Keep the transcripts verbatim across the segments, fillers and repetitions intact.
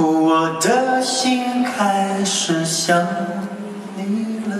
我的心开始想你了。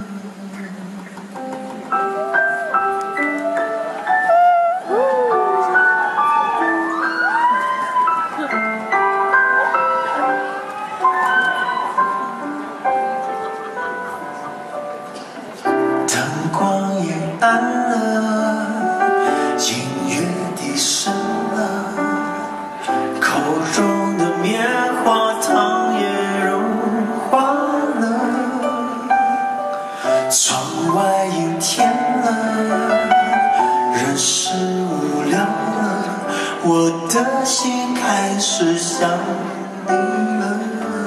灯光也暗了，音乐低声了，口中的棉花糖也融化了，窗外阴天了，人是无聊了，我的心开始想你了。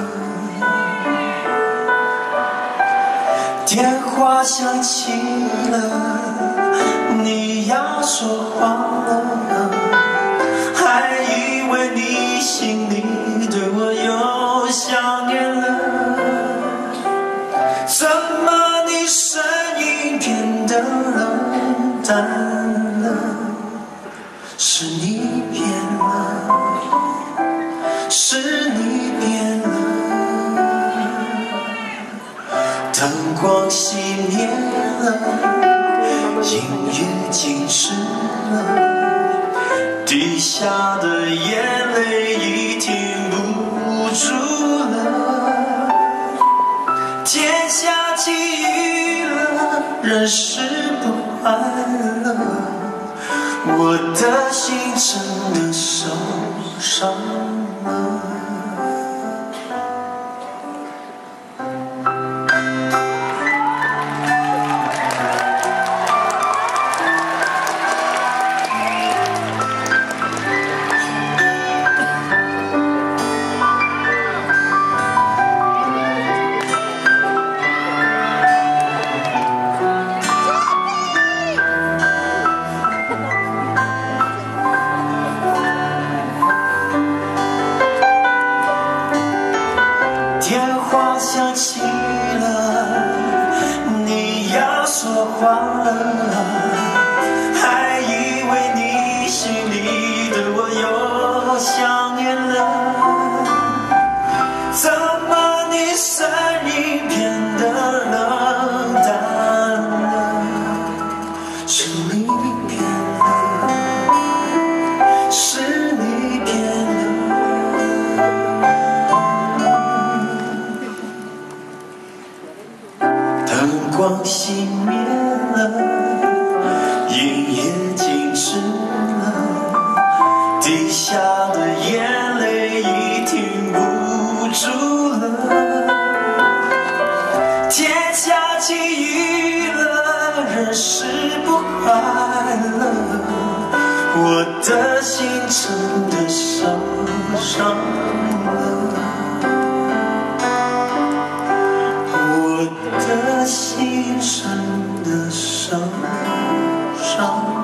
电话响起了，你要说话了，还以为你心里对我又想念了，怎么你声音变得冷淡了？是你变了，是你变了。灯光熄灭了，音乐静止了，滴下的眼泪已停不住了，天下起雨了，人是不快乐，我的心真的受伤了。电话响起了，你要说话了，还以为你心里对我又想念了，怎么你声音变得冷淡了？是你变了，是你变了。灯光熄灭了，音乐静止了，滴下的眼泪已停不住了，天下起雨了，人是不快乐，我的心真的受伤了。我的心真的受伤。